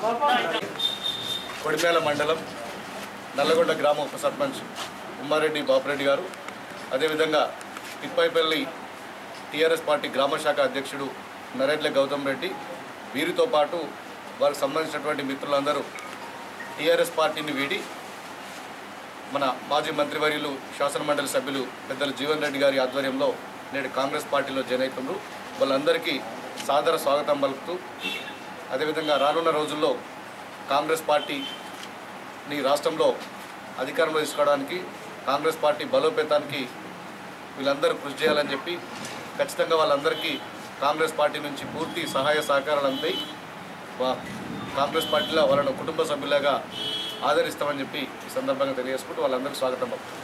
కొడిమేల మండలం నల్లగొండ గ్రామ ఉప సర్పంచ్ ఉమ్మారెడ్డి బాపురెడ్డి గారు, అదేవిధంగా తిప్పైపల్లి టీఆర్ఎస్ పార్టీ గ్రామ శాఖ అధ్యక్షుడు నరేట్ల గౌతమ్ రెడ్డి, వీరితో పాటు వారికి సంబంధించినటువంటి మిత్రులందరూ టీఆర్ఎస్ పార్టీని వీడి మన మాజీ మంత్రివర్యులు శాసనమండలి సభ్యులు పెద్దలు జీవన్ రెడ్డి గారి ఆధ్వర్యంలో నేడు కాంగ్రెస్ పార్టీలో జాయిన్ అవుతున్నారు. వాళ్ళందరికీ సాదర స్వాగతం పలుకుతూ, అదేవిధంగా రానున్న రోజుల్లో కాంగ్రెస్ పార్టీని రాష్ట్రంలో అధికారంలో తీసుకోవడానికి, కాంగ్రెస్ పార్టీ బలోపేతానికి వీళ్ళందరూ కృషి చేయాలని చెప్పి, ఖచ్చితంగా వాళ్ళందరికీ కాంగ్రెస్ పార్టీ నుంచి పూర్తి సహాయ సహకారాలు అందాయి. కాంగ్రెస్ పార్టీలో వాళ్ళను కుటుంబ సభ్యులుగా ఆదరిస్తామని చెప్పి ఈ సందర్భంగా తెలియజేసుకుంటూ వాళ్ళందరికీ స్వాగతం పలుకుతాం.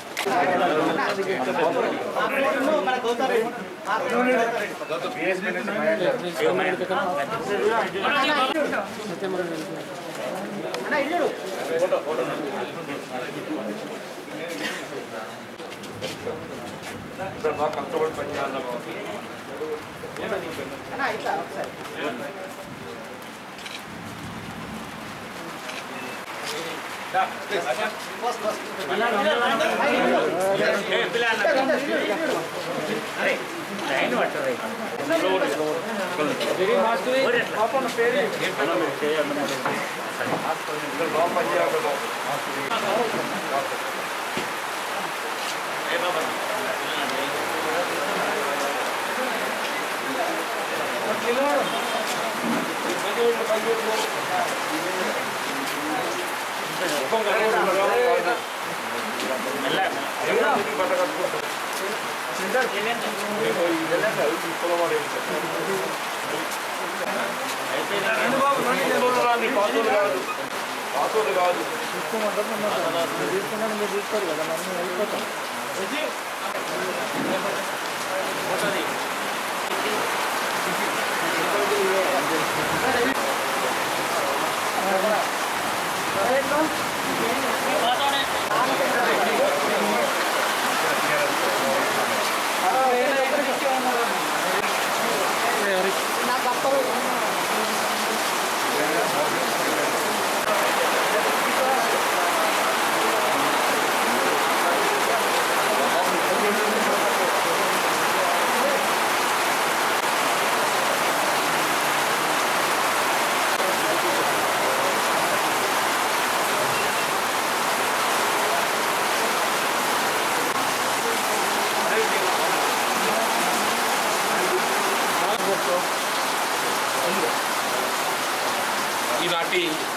ఈనాటి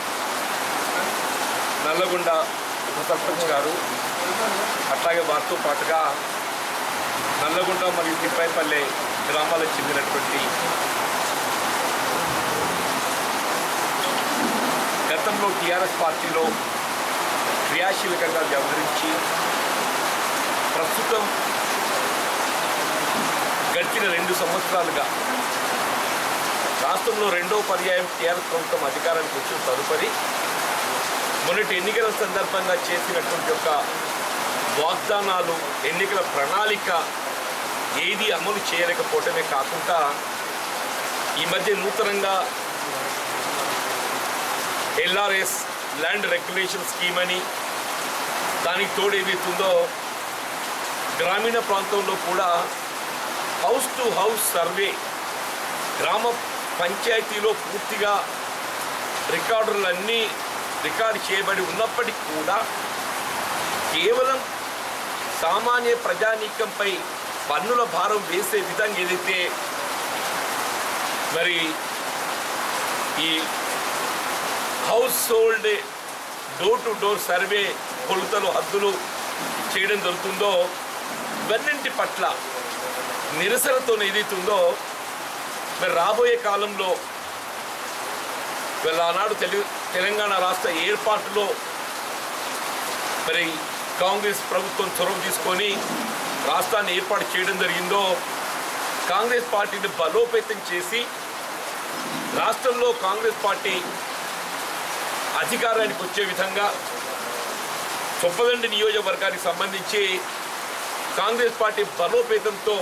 నల్లగొండ ఉప సర్పంచ్ గారు, అట్లాగే వారితో పాటుగా నల్లగొండ మరియు తిప్పైపల్లె గ్రామాలకు చెందినటువంటి గతంలో టీఆర్ఎస్ పార్టీలో క్రియాశీలకంగా వ్యవహరించి ప్రస్తుతం గడిచిన 2 సంవత్సరాలుగా రాష్ట్రంలో రెండో పర్యాయం టీఆర్ఎస్ ప్రభుత్వం అధికారానికి వచ్చిన తదుపరి మొన్నటి ఎన్నికల సందర్భంగా చేసినటువంటి యొక్క వాగ్దానాలు, ఎన్నికల ప్రణాళిక ఏది అమలు చేయలేకపోవటమే కాకుండా ఈ మధ్య నూతనంగా ఎల్ఆర్ఎస్ ల్యాండ్ రెగ్యులేషన్ స్కీమ్ అని, దానికి తోడు ఏదైతుందో గ్రామీణ ప్రాంతంలో కూడా హౌస్ టు హౌస్ సర్వే, గ్రామ పంచాయతీలో పూర్తిగా రికార్డులన్నీ రికార్డు చేయబడి ఉన్నప్పటికీ కూడా కేవలం సామాన్య ప్రజానీకంపై పన్నుల భారం వేసే విధంగా ఏదైతే మరి ఈ household door to door survey కొలతలు, హద్దులు చేయడం జరుగుతుందో ఇవన్నింటి పట్ల నిరసనతో ఏదైతుందో మరి రాబోయే కాలంలో ఆనాడు తెలంగాణ రాష్ట్ర ఏర్పాటులో మరి కాంగ్రెస్ ప్రభుత్వం చొరవ తీసుకొని రాష్ట్రాన్ని ఏర్పాటు చేయడం జరిగిందో, కాంగ్రెస్ పార్టీని బలోపేతం చేసి రాష్ట్రంలో కాంగ్రెస్ పార్టీ అధికారానికి వచ్చే విధంగా చొప్పదండి నియోజకవర్గానికి సంబంధించి కాంగ్రెస్ పార్టీ బలోపేతంతో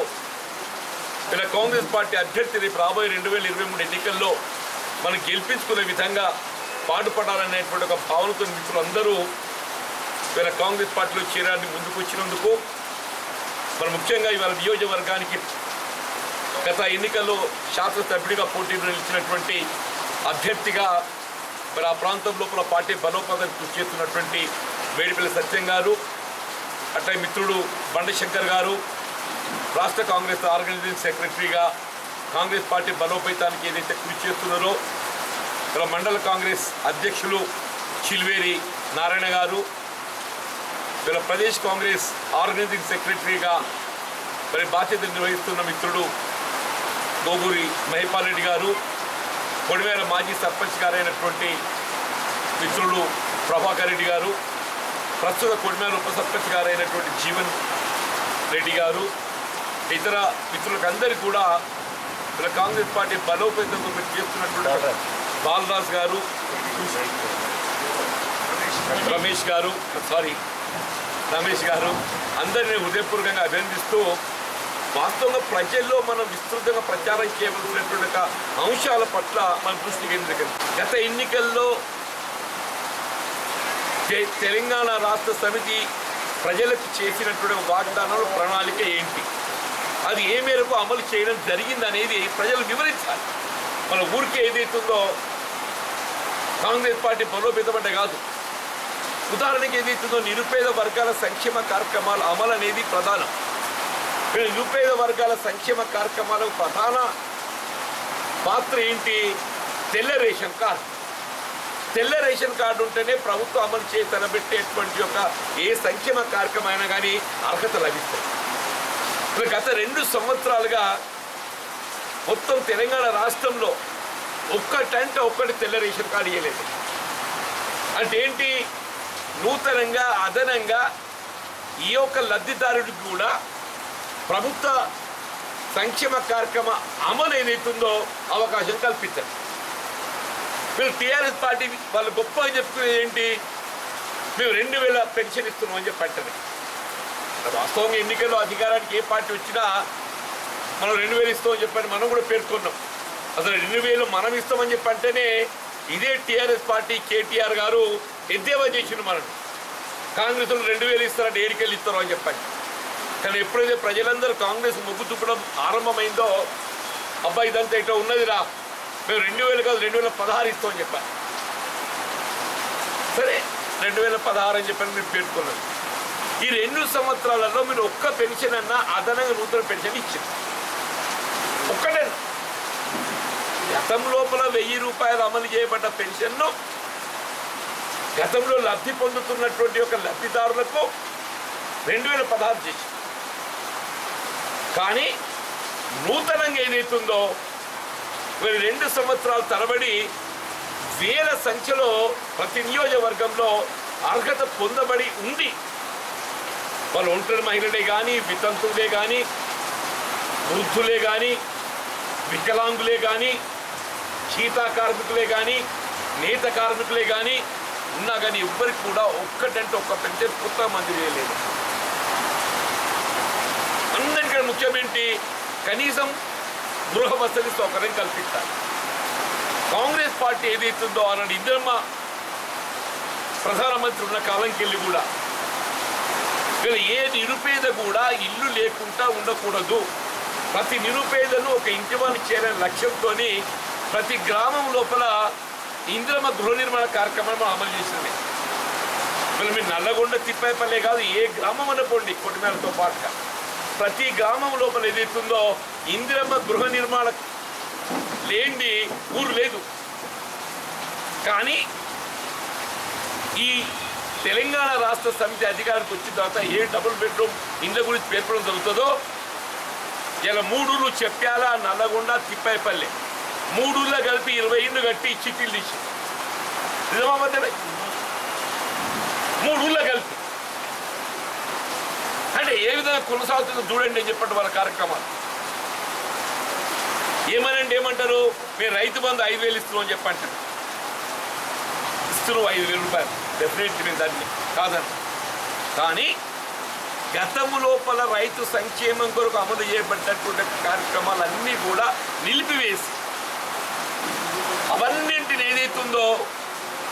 కాంగ్రెస్ పార్టీ అభ్యర్థి రేపు రాబోయే 2023 ఎన్నికల్లో మనం గెలిపించుకునే విధంగా పాటుపడాలనేటువంటి ఒక భావనతో మిత్రులందరూ ఇవాళ కాంగ్రెస్ పార్టీలో చేరడానికి ముందుకు వచ్చినందుకు మరి ముఖ్యంగా ఇవాళ నియోజకవర్గానికి గత ఎన్నికల్లో శాసనసభ్యుడిగా పోటీలో నిలిచినటువంటి అభ్యర్థిగా మరి ఆ ప్రాంతం లోపల పార్టీ బలోపేతం కృషి చేస్తున్నటువంటి వేడిపల్లి సత్యం గారు, అట్లా మిత్రుడు బండశంకర్ గారు, రాష్ట్ర కాంగ్రెస్ ఆర్గనైజింగ్ సెక్రటరీగా కాంగ్రెస్ పార్టీ బలోపేతానికి ఏదైతే కృషి చేస్తున్నారో ఇక్కడ మండల కాంగ్రెస్ అధ్యక్షులు చిల్వేరి నారాయణ గారు, ఇక్కడ ప్రదేశ్ కాంగ్రెస్ ఆర్గనైజింగ్ సెక్రటరీగా మరి బాధ్యతలు నిర్వహిస్తున్న మిత్రుడు గోగూరి మహిపాల్ రెడ్డి గారు, కొడిమేర మాజీ సర్పంచ్ గారైనటువంటి మిత్రుడు ప్రభాకర్ రెడ్డి గారు, ప్రస్తుత కొడిమేర ఉప సర్పంచ్ గారైనటువంటి జీవన్ రెడ్డి గారు, ఇతర మిత్రులకు అందరికీ కూడా ఇలా కాంగ్రెస్ పార్టీ బలోపేతంతో చేస్తున్నటువంటి బాలరాజ్ గారు, రమేష్ గారు అందరినీ హృదయపూర్వకంగా అభినందిస్తూ వాస్తవంగా ప్రజల్లో మనం విస్తృతంగా ప్రచారం చేయవలసినటువంటి అంశాల పట్ల మన దృష్టి కేంద్రీకరించాం. గత ఎన్నికల్లో తెలంగాణ రాష్ట్ర సమితి ప్రజలకు చేసినటువంటి వాగ్దానాలు ప్రణాళిక ఏంటి, అది ఏ మేరకు అమలు చేయడం జరిగిందనేది ప్రజలు వివరించాలి. మన ఊరికే ఏదైతుందో కాంగ్రెస్ పార్టీ బలోపేతమంటే కాదు, ఉదాహరణకి ఏదైతుందో నిరుపేద వర్గాల సంక్షేమ కార్యక్రమాల అమలు అనేది ప్రధానం. నిరుపేద వర్గాల సంక్షేమ కార్యక్రమాలకు ప్రధాన పాత్ర ఏంటి? తెల్ల రేషన్ కార్డు. తెల్ల రేషన్ కార్డు ఉంటేనే ప్రభుత్వం అమలు చేసి తలబెట్టేటువంటి యొక్క ఏ సంక్షేమ కార్యక్రమం అయినా కానీ అర్హత లభిస్తుంది. గత 2 సంవత్సరాలుగా మొత్తం తెలంగాణ రాష్ట్రంలో ఒక్కటి తెల్ల రేషన్ కార్డు ఇవ్వలేదు. అంటే ఏంటి? నూతనంగా అదనంగా ఈ యొక్క లబ్ధిదారుడికి కూడా ప్రభుత్వ సంక్షేమ కార్యక్రమ అమలు ఏదైతుందో అవకాశం కల్పించారు. వీళ్ళు టీఆర్ఎస్ పార్టీ వాళ్ళు గొప్పగా చెప్పుకునేది ఏంటి? మేము 2000 పెన్షన్ ఇస్తున్నామని చెప్పి అంటారు. వాస్తవంగా ఎన్నికల్లో అధికారానికి ఏ పార్టీ వచ్చినా మనం 2000 ఇస్తామని చెప్పని మనం కూడా పేర్కొన్నాం. అసలు 2000 మనం ఇస్తామని చెప్పి అంటేనే ఇదే టీఆర్ఎస్ పార్టీ కేటీఆర్ గారు ఎద్దేవా చేసిండు మనం. కాంగ్రెస్లో 2000 ఇస్తారంటే ఏడికెళ్ళి ఇస్తారో అని చెప్పండి. కానీ ఎప్పుడైతే ప్రజలందరూ కాంగ్రెస్ మొగ్గు చూపడం ఆరంభమైందో అబ్బాయి ఇదంతా ఇట్లా ఉన్నదిరా, మేము 2000 కాదు 2016 ఇస్తామని చెప్పాను. సరే 2016 అని చెప్పని మీరు పేర్కొన్నారు. ఈ 2 సంవత్సరాలలో మీరు ఒక్క పెన్షన్ అన్నా అదనంగా నూతన పెన్షన్ ఇచ్చింది ఒక్కటే. గతం లోపల 1000 రూపాయలు అమలు చేయబడ్డ పెన్షన్ను గతంలో లబ్ధి పొందుతున్నటువంటి యొక్క లబ్ధిదారులకు 2016 చేసింది. కానీ నూతనంగా ఏదైతుందో మరి 2 సంవత్సరాల తరబడి వేల సంఖ్యలో ప్రతి నియోజకవర్గంలో అర్హత పొందబడి ఉంది. వాళ్ళు ఒంటరి మహిళలే కానీ, వితంతువులే కానీ, వృద్ధులే కానీ, వికలాంగులే కానీ, చీతా కార్మికులే కానీ, నేత కార్మికులే కానీ ఉన్నా కానీ ఎవ్వరికి కూడా ఒక్కటంటే ఒక్క పెన్షన్ కొత్త మంజూరు చేయలేదు. అందరికీ ముఖ్యమేంటి? కనీసం గృహ వసతి సౌకర్యం కల్పించాలి. కాంగ్రెస్ పార్టీ ఏదైతుందో అన్నాడు ఇందిరమ్మ ప్రధానమంత్రి ఉన్న కాలంకి వెళ్ళి కూడా ఏ నిరుపేద కూడా ఇల్లు లేకుండా ఉండకూడదు, ప్రతి నిరుపేదను ఒక ఇంటి వాళ్ళు చేరే లక్ష్యంతో ప్రతి గ్రామం లోపల ఇందిరమ్మ గృహ నిర్మాణ కార్యక్రమాన్ని అమలు చేసింది. మీరు నల్లగొండ తిప్పాయిపల్లె కాదు, ఏ గ్రామం అనుకోండి కొట్టిమేరతో పాటుగా ప్రతి గ్రామం లోపల ఏదైతుందో ఇందిరమ్మ గృహ నిర్మాణ లేనిది ఊరు లేదు. కానీ ఈ తెలంగాణ రాష్ట్ర సమితి అధికారికి వచ్చిన తర్వాత ఏ డబుల్ బెడ్రూమ్ ఇండ్ల గురించి పేర్కొనడం జరుగుతుందో ఇలా 3 ఊళ్ళు చెప్పాల, నల్లగొండ, తిప్పాయిపల్లె 3 ఊళ్ళో కలిపి 20 ఇండ్లు కట్టి చిట్టీలు తీసి నిజమా మధ్యలో 3 ఊళ్ళో కలిపి అంటే ఏ విధంగా కొనసాగుతుందో చూడండి అని చెప్పండి. వాళ్ళ కార్యక్రమాలు ఏమంటారు? మేము రైతు బంధు 5000 ఇస్తున్నాం అని చెప్పంటారు. ఇస్తున్నాం 5000 రూపాయలు, డెఫినెట్లీ మేము దాన్ని కాదని. కానీ గతము లోపల రైతు సంక్షేమం కొరకు అమలు చేయబడ్డటువంటి కార్యక్రమాలన్నీ కూడా నిలిపివేసి అవన్నింటిని ఏదైతుందో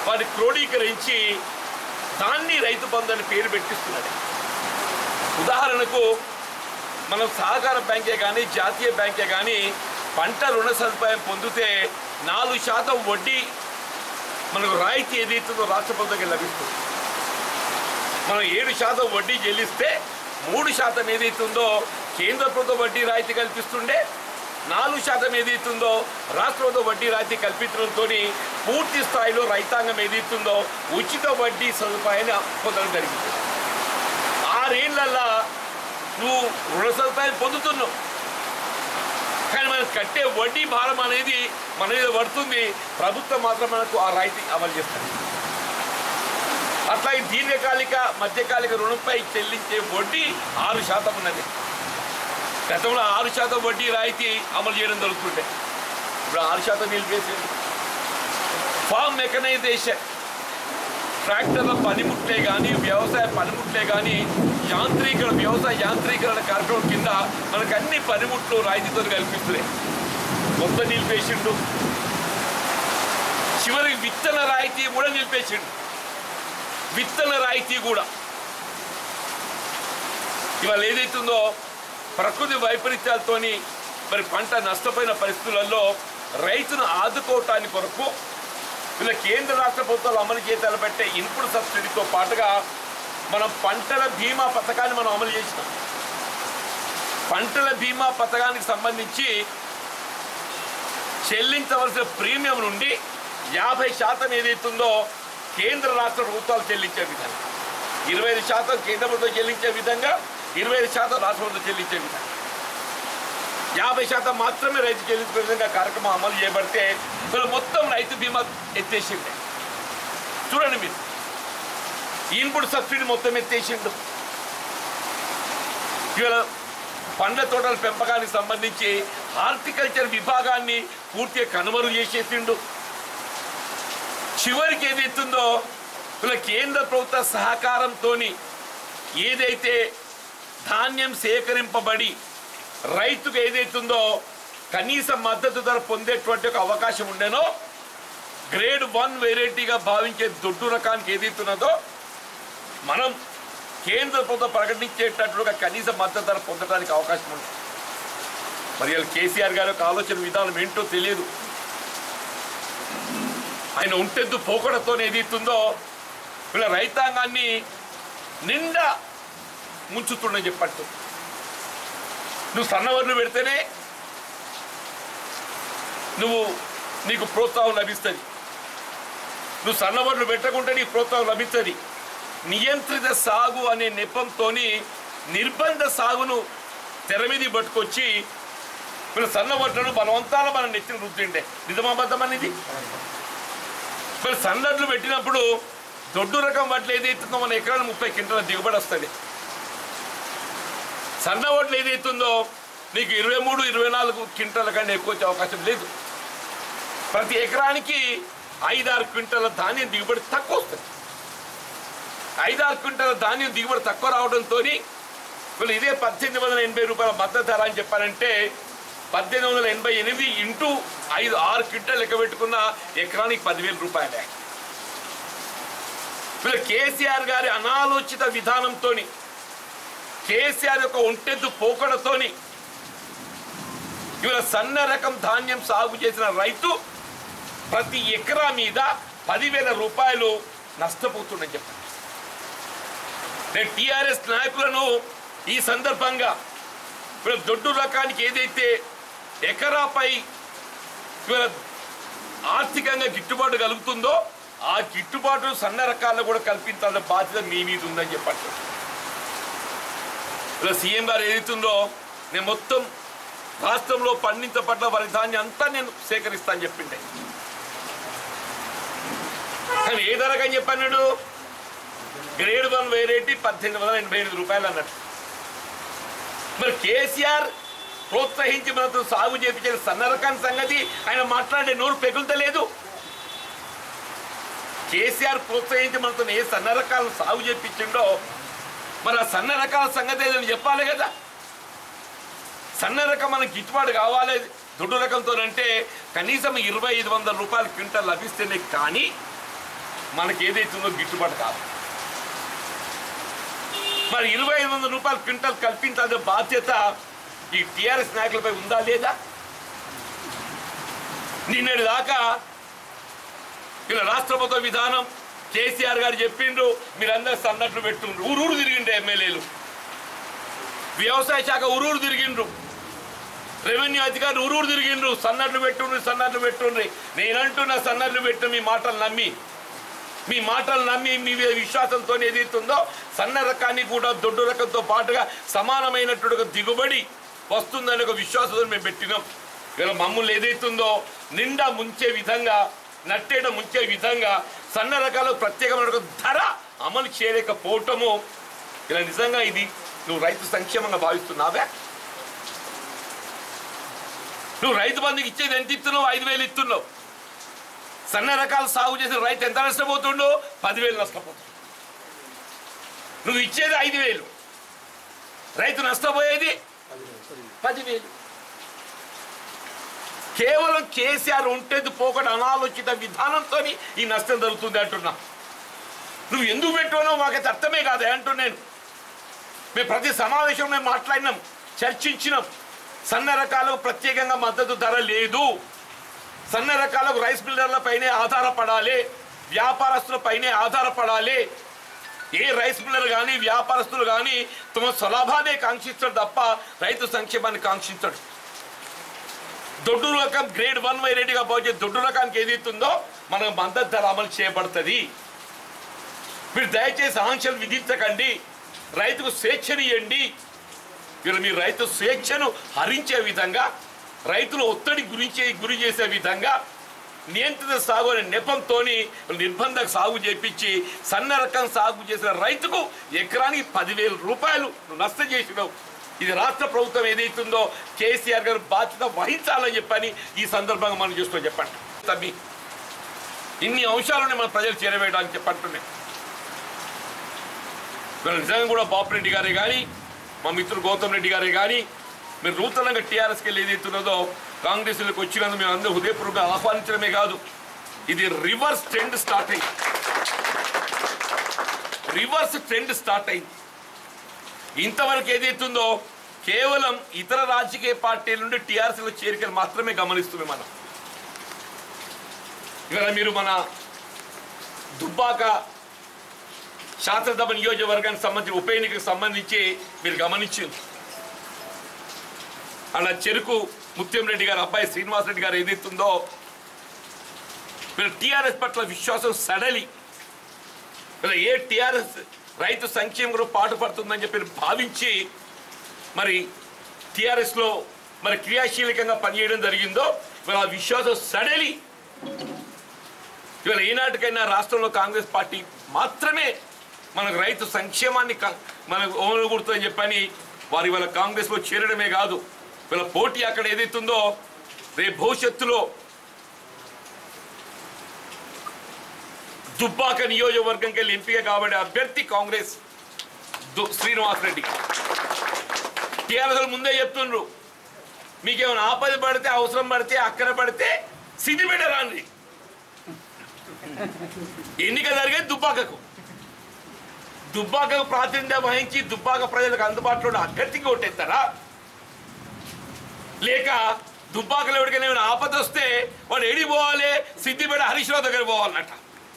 వారిని క్రోడీకరించి దాన్ని రైతు బంధు అని పేరు పెట్టిస్తున్నాడు. ఉదాహరణకు మనం సహకార బ్యాంకే కానీ జాతీయ బ్యాంకే కానీ పంట రుణ సదుపాయం పొందితే 4% వడ్డీ మనకు రాయితీ ఏదైతుందో రాష్ట్ర ప్రభుత్వంకి లభిస్తుంది. మనం 7% వడ్డీ చెల్లిస్తే 3% ఏదైతుందో కేంద్ర ప్రభుత్వం వడ్డీ రాయితీ కల్పిస్తుండే, 4% ఏదైతుందో రాష్ట్ర ప్రభుత్వం వడ్డీ రాయితీ కల్పించడంతో పూర్తి స్థాయిలో రైతాంగం ఏదైతుందో ఉచిత వడ్డీ సదుపాయాన్ని పొందడం జరిగింది. 6 ఏళ్లలో నువ్వు రుణ సదుపాయం పొందుతున్నావు, కానీ మనం కట్టే వడ్డీ భారం అనేది మన మీద పడుతుంది. ప్రభుత్వం మాత్రం మనకు ఆ రాయితీ అమలు చేస్తుంది. అట్లాగే దీర్ఘకాలిక మధ్యకాలిక రుణంపై చెల్లించే వడ్డీ 6% ఉన్నది. గతంలో 6% వడ్డీ రాయితీ అమలు చేయడం జరుగుతుండే, ఇప్పుడు 6% నిలిపేసింది. ఫామ్ మెకనైజేషన్, ట్రాక్టర్ల పనిముట్లే కానీ వ్యవసాయ పనిముట్లే కానీ వ్యవసాయ యాంత్రీకరణ కార్యక్రమం కింద మనకు అన్ని పనిముట్లు రాయితీతో కల్పిస్తున్నాయి. మొత్తం నిలిపేసిండు. చివరికి విత్తన రాయితీ కూడా నిలిపేసిండు. విత్తన రాయితీ కూడా ఇవాళ ఏదైతుందో ప్రకృతి వైపరీత్యాలతోని మరి పంట నష్టపోయిన పరిస్థితులలో రైతును ఆదుకోవటానికి కొరకు ఇలా కేంద్ర రాష్ట్ర ప్రభుత్వాలు అమలు చేయాలి పెట్టే ఇన్పుట్ సబ్సిడీతో పాటుగా మనం పంటల బీమా పథకాన్ని మనం అమలు చేసినాం. పంటల బీమా పథకానికి సంబంధించి చెల్లించవలసిన ప్రీమియం నుండి 50% ఏదైతుందో కేంద్ర రాష్ట్ర ప్రభుత్వాలు చెల్లించే విధంగా, 25% కేంద్ర ప్రభుత్వం చెల్లించే విధంగా, 25% రాష్ట్ర ప్రభుత్వం చెల్లించే విధంగా, 50% మాత్రమే రైతు చెల్లించే విధంగా కార్యక్రమం అమలు చేయబడితే మొత్తం రైతు బీమా ఎత్తేసిండే. చూడండి మీరు, ఇన్పుట్ సబ్సిడీ మొత్తం ఎత్తేసిండు. ఇవాళ పండ్ల తోటల పెంపకానికి సంబంధించి హార్టికల్చర్ విభాగాన్ని పూర్తిగా కనుమరుగు చేసేసిండు. చివరికి ఏదైతుందో ఇలా కేంద్ర ప్రభుత్వ సహకారంతో ఏదైతే ధాన్యం సేకరింపబడి రైతుకు ఏదైతుందో కనీస మద్దతు ధర పొందేటువంటి ఒక అవకాశం ఉండేనో, గ్రేడ్ 1 వెరైటీగా భావించే దొడ్డు రకానికి ఏదైతున్నదో మనం కేంద్ర ప్రభుత్వం ప్రకటించేటట్టుగా కనీస మద్దతు ధర పొందడానికి అవకాశం ఉంది. మరి కేసీఆర్ గారి యొక్క ఆలోచన విధానం ఏంటో తెలియదు. ఆయన ఉంటెద్దు పోకడతో ఏదైతుందో వీళ్ళ రైతాంగాన్ని నిండా ముంచుతుండని చెప్పట్టు. నువ్వు సన్నవర్లు పెడితేనే నీకు ప్రోత్సాహం లభిస్తుంది, నువ్వు సన్నవర్లు పెట్టకుంటే నీకు ప్రోత్సాహం లభిస్తుంది. నియంత్రిత సాగు అనే నెపంతో నిర్బంధ సాగును తెర మీద పట్టుకొచ్చి వీళ్ళ సన్నవడ్లను బలవంతాల మనం నెత్తిన రుద్దిండే. నిజమాబద్ధం అనేది వీళ్ళు సన్నడ్లు పెట్టినప్పుడు దొడ్డు రకం వడ్లు ఏదైతుందో మన ఎకరానికి 30 క్వింటాల దిగుబడి వస్తుంది. సన్న వడ్లు ఏదైతుందో నీకు 23-24 క్వింటాల కంటే ఎక్కువ వచ్చే అవకాశం లేదు. ప్రతి ఎకరానికి 5-6 క్వింటాల ధాన్యం దిగుబడి తక్కువ వస్తుంది. 5-6 క్వింటాల ధాన్యం దిగుబడి తక్కువ రావడంతో వీళ్ళు ఇదే 1880 రూపాయల మద్దతు ధర అని చెప్పారంటే 1888 ఇంటూ 5-6 క్వింటాలు లెక్క పెట్టుకున్న ఎకరానికి 10,000 రూపాయలే. వీళ్ళు కేసీఆర్ గారి అనాలోచిత విధానంతో, కేసీఆర్ యొక్క ఒంటెద్దు పోకడతోని ఇవాళ సన్న రకం ధాన్యం సాగు చేసిన రైతు ప్రతి ఎకరా మీద 10,000 రూపాయలు నష్టపోతుందని చెప్పారు. నేను టీఆర్ఎస్ నాయకులను ఈ సందర్భంగా వీళ్ళ దొడ్డు రకానికి ఏదైతే ఎకరాపై వీళ్ళ ఆర్థికంగా గిట్టుబాటు కలుగుతుందో ఆ గిట్టుబాటు సన్న రకాల్లో కూడా కల్పించాల్సిన బాధ్యత మీ మీద ఉందని చెప్పట్టు. ఇలా సీఎం గారు ఏదైతుందో నేను మొత్తం రాష్ట్రంలో పండించబడ్డ వరి ధాన్యం అంతా నేను సేకరిస్తాను చెప్పిండే, కానీ ఏ ధరకని చెప్పన్నాడు? గ్రేడ్ 1 వెరైటీ 1888 రూపాయలు అన్నట్టు. మరి కేసీఆర్ ప్రోత్సహించి మనతో సాగు చేయించిన సన్న రకాన్ని సంగతి ఆయన మాట్లాడే నోరు పెగులుతలేదు. కేసీఆర్ ప్రోత్సహించి మనతో ఏ సన్న రకాలను సాగు చేయించిండో మరి ఆ సన్న రకాల సంగతి ఏదైనా చెప్పాలి కదా. సన్న రకం మనకి గిట్టుబాటు కావాలి దొడ్డు రకంతో అంటే కనీసం 2,500 రూపాయల క్వింటాల్ లభిస్తేనే కానీ మనకి ఏదైతుందో గిట్టుబాటు కాదు. మరి 2500 రూపాయలు క్వింటల్ కల్పించాల్సిన బాధ్యత ఈ టీఆర్ఎస్ నాయకులపై ఉందా లేదా? నిన్నటి దాకా ఇలా రాష్ట్ర ప్రభుత్వ విధానం కేసీఆర్ గారు చెప్పిండ్రు, మీరందరూ సన్నట్లు పెట్టుండ్రు, ఊరూరు తిరిగిండ్రు ఎమ్మెల్యేలు, వ్యవసాయ శాఖ ఊరూరు తిరిగిండ్రు, రెవెన్యూ అధికారులు ఊరూరు తిరిగిండ్రు, సన్నట్లు పెట్టుండ్రి. నేనంటున్నా సన్నట్లు పెట్టు మీ మాటలు నమ్మి మీ విశ్వాసంతో ఏదైతుందో సన్న రకాన్ని కూడా దొడ్డు రకంతో పాటుగా సమానమైనటువంటి దిగుబడి వస్తుందనే ఒక విశ్వాసంతో మేము పెట్టినాం. ఇలా మమ్మల్ని ఏదైతుందో నిండా ముంచే విధంగా, నట్టేట ముంచే విధంగా సన్న రకాల ప్రత్యేకమైన ధర అమలు చేయలేకపోవటము ఇలా నిజంగా ఇది నువ్వు రైతు సంక్షేమంగా భావిస్తున్నావే? నువ్వు రైతు బంధుకి ఇచ్చేది ఎంత ఇస్తున్నావు? 5000 ఇస్తున్నావు. సన్న రకాలు సాగు చేసిన రైతు ఎంత నష్టపోతుండో? 10,000 నష్టపోతుండు. నువ్వు ఇచ్చేది 5,000, రైతు నష్టపోయేది 10,000. కేవలం కేసీఆర్ ఉంటేది పోకడ అనాలోచిత విధానంతో ఈ నష్టం జరుగుతుంది అంటున్నా. నువ్వు ఎందుకు పెట్టుకున్నా మాకైతే అర్థమే కాదే అంటున్నాను. మేము ప్రతి సమావేశంలో మేము మాట్లాడినాం, చర్చించినాం. సన్న రకాలకు ప్రత్యేకంగా మద్దతు ధర లేదు. సన్న రకాలకు రైస్ మిల్లర్లపైనే ఆధారపడాలి, వ్యాపారస్తులపైనే ఆధారపడాలి. ఏ రైస్ మిల్లర్ కానీ వ్యాపారస్తులు కానీ తమ స్వలాభాన్ని కాంక్షిస్తాడు తప్ప రైతు సంక్షేమాన్ని కాంక్షించాడు. దొడ్డు రకం గ్రేడ్ 1 వెరైటీగా పోతే దొడ్డు రకానికి ఏదైతుందో మనకు మద్దతు ధర అమలు చేయబడుతుంది. మీరు దయచేసి ఆంక్షలు విధించకండి, రైతుకు స్వేచ్ఛనియండి. వీళ్ళు మీ రైతు స్వేచ్ఛను హరించే విధంగా, రైతులు ఒత్తిడి గురి చేసే విధంగా నియంత్రిత సాగు అనే నెపంతో నిర్బంధ సాగు చేపించి సన్న రకం సాగు చేసిన రైతుకు ఎకరానికి 10,000 రూపాయలు నష్టం చేసినావు. ఇది రాష్ట్ర ప్రభుత్వం ఏదైతుందో కేసీఆర్ గారు బాధ్యత వహించాలని చెప్పని ఈ సందర్భంగా మనం చూస్తూ చెప్పండి. తమ్మి ఇన్ని అంశాలను మన ప్రజలు చేరవేయడానికి చెప్పంటున్నాయి. నిజంగా కూడా బాపిరెడ్డి గారే కానీ మా మిత్రుడు గౌతమ్ రెడ్డి గారే కానీ మీరు నూతనంగా టీఆర్ఎస్కి వెళ్ళి ఏదైతున్నదో కాంగ్రెస్లోకి వచ్చినందుకు మేము అందరూ హృదయపూర్వకంగా ఆహ్వానించడమే కాదు, ఇది రివర్స్ ట్రెండ్ స్టార్ట్ అయింది. ఇంతవరకు ఏదైతుందో కేవలం ఇతర రాజకీయ పార్టీల నుండి టీఆర్ఎస్లో చేరికలు మాత్రమే గమనిస్తున్నాం మనం. ఇవాళ మీరు మన దుబ్బాక శాసనసభ నియోజకవర్గానికి సంబంధించి ఉప ఎన్నికకు సంబంధించి మీరు గమనించింది. అలా చెరుకు ముత్యం రెడ్డి గారు అబ్బాయి శ్రీనివాసరెడ్డి గారు ఏదైతుందో వీళ్ళు టీఆర్ఎస్ పట్ల విశ్వాసం సడలి వీళ్ళు ఏ టీఆర్ఎస్ రైతు సంక్షేమం పాటుపడుతుందని చెప్పి భావించి మరి టీఆర్ఎస్లో మరి క్రియాశీలకంగా పనిచేయడం జరిగిందో వీళ్ళ ఆ విశ్వాసం సడలి ఇవాళ ఏనాటికైనా రాష్ట్రంలో కాంగ్రెస్ పార్టీ మాత్రమే మనకు రైతు సంక్షేమాన్ని మనకు ఓనగూడుతుందని చెప్పని వారు ఇవాళ కాంగ్రెస్లో చేరడమే కాదు, వీళ్ళ పోటీ అక్కడ ఏదైతుందో రేపు భవిష్యత్తులో దుబ్బాక నియోజకవర్గంకి వెళ్ళి ఎంపిక కాబట్టే అభ్యర్థి కాంగ్రెస్ శ్రీనివాసరెడ్డి. టీఆర్ఎస్ ముందే చెప్తుండ్రు, మీకేమైనా ఆపద పడితే అవసరం పడితే అక్కడ పడితే సిద్దిపేట రాండి. ఎన్నిక జరిగేది దుబ్బాకకు ప్రాతినిధ్యం వహించి దుబ్బాక ప్రజలకు అందుబాటులో ఉన్న అభ్యర్థికి ఓటేస్తారా? లేక దుబ్బాకలో ఎవరికైనా ఏమైనా ఆపద వస్తే వాడు ఎడికి పోవాలి, సిద్దిపేట హరీష్ రావు దగ్గర పోవాలన్నట.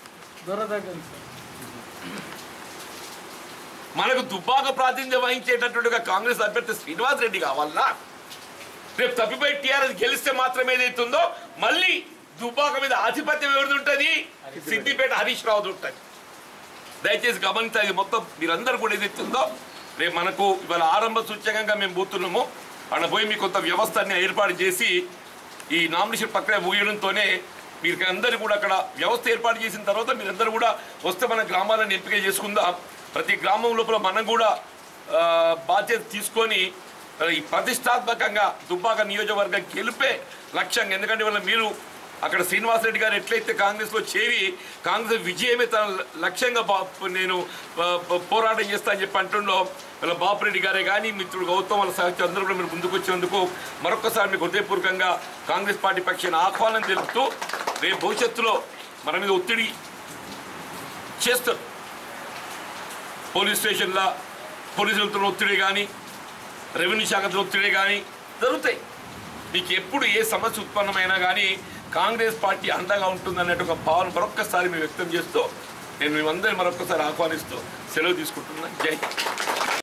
మనకు దుబ్బాక ప్రాతినిధ్యం వహించేటట్టుగా కాంగ్రెస్ అభ్యర్థి శ్రీనివాస్ రెడ్డి కావాలన్నా? రేపు తప్పిపోయి టీఆర్ఎస్ గెలిస్తే మాత్రమే ఏదైతుందో మళ్ళీ దుబ్బాక మీద ఆధిపత్యం ఎవరిది ఉంటుంది? సిద్దిపేట హరీష్ రావుది ఉంటుంది. దయచేసి గమనించాలి. మొత్తం మీరందరూ కూడా ఏదైతుందో రేపు మనకు ఇవాళ ఆరంభ సూచకంగా మేము పోతున్నాము. అక్కడ పోయి మీ కొంత వ్యవస్థని ఏర్పాటు చేసి ఈ నామినేషన్ ప్రక్రియ ముగియడంతోనే మీరు అందరూ కూడా అక్కడ వ్యవస్థ ఏర్పాటు చేసిన తర్వాత మీరందరూ కూడా వస్తే మన గ్రామాలను ఎంపిక చేసుకుందాం. ప్రతి గ్రామం లోపల మనం కూడా బాధ్యత తీసుకొని ఈ ప్రతిష్టాత్మకంగా దుబ్బాక నియోజకవర్గం గెలిపే లక్ష్యంగా. ఎందుకంటే వాళ్ళ మీరు అక్కడ శ్రీనివాసరెడ్డి గారు ఎట్లయితే కాంగ్రెస్లో చేరి కాంగ్రెస్ విజయమే తన లక్ష్యంగా నేను పోరాటం చేస్తా అని చెప్పి అంటుండో వాళ్ళ బాపిరెడ్డి గారే కానీ మిత్రుడు గౌతమ్ వాళ్ళ సహచరులు అందరూ కూడా మీరు ముందుకు వచ్చినందుకు మరొకసారి మీకు హృదయపూర్వకంగా కాంగ్రెస్ పార్టీ పక్షాన ఆహ్వానం తెలుపుతూ రేపు భవిష్యత్తులో మన మీద ఒత్తిడి చేస్తారు. పోలీస్ స్టేషన్లో పోలీసులతో ఒత్తిడి కానీ, రెవెన్యూ శాఖతో ఒత్తిడి కానీ జరుగుతాయి. మీకు ఎప్పుడు ఏ సమస్య ఉత్పన్నమైనా కానీ కాంగ్రెస్ పార్టీ అండగా ఉంటుందన్నట్టు ఒక భావన మరొక్కసారి మేము వ్యక్తం చేస్తూ నేను మేమందరినీ మరొక్కసారి ఆహ్వానిస్తూ సెలవు తీసుకుంటున్నాను. జై హింద్.